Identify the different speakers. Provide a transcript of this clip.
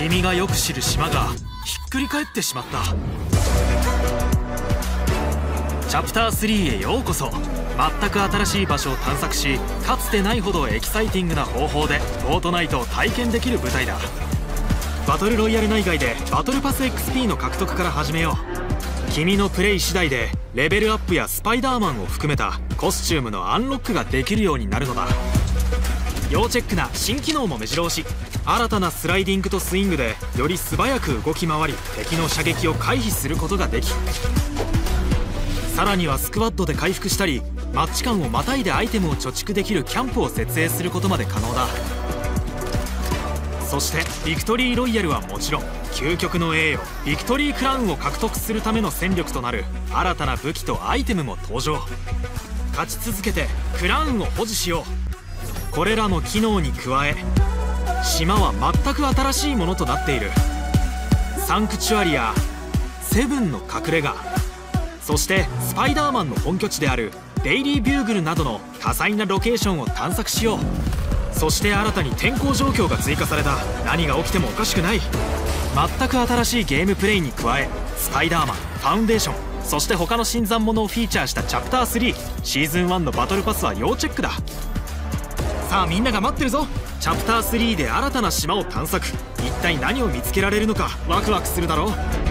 Speaker 1: 君がよく知る島がひっくり返ってしまった。チャプター3へようこそ。全く新しい場所を探索し、かつてないほどエキサイティングな方法でフォートナイトを体験できる舞台だ。バトルロイヤル内外でバトルパス XP の獲得から始めよう。君のプレイ次第でレベルアップやスパイダーマンを含めたコスチュームのアンロックができるようになるのだ。要チェックな新機能も目白押し。新たなスライディングとスイングでより素早く動き回り、敵の射撃を回避することができ、さらにはスクワットで回復したり、マッチ間をまたいでアイテムを貯蓄できるキャンプを設営することまで可能だ。そしてビクトリーロイヤルはもちろん、究極の栄誉ビクトリークラウンを獲得するための戦力となる新たな武器とアイテムも登場。勝ち続けてクラウンを保持しよう。これらの機能に加え、島は全く新しいものとなっている。サンクチュアリやセブンの隠れ家、そしてスパイダーマンの本拠地であるデイリービューグルなどの多彩なロケーションを探索しよう。そして新たに天候状況が追加された。何が起きてもおかしくない。全く新しいゲームプレイに加え、スパイダーマン、ファウンデーション、そして他の新参者をフィーチャーしたチャプター3、シーズン1のバトルパスは要チェックだ。さあみんなが待ってるぞ。チャプター3で新たな島を探索。一体何を見つけられるのかワクワクするだろう。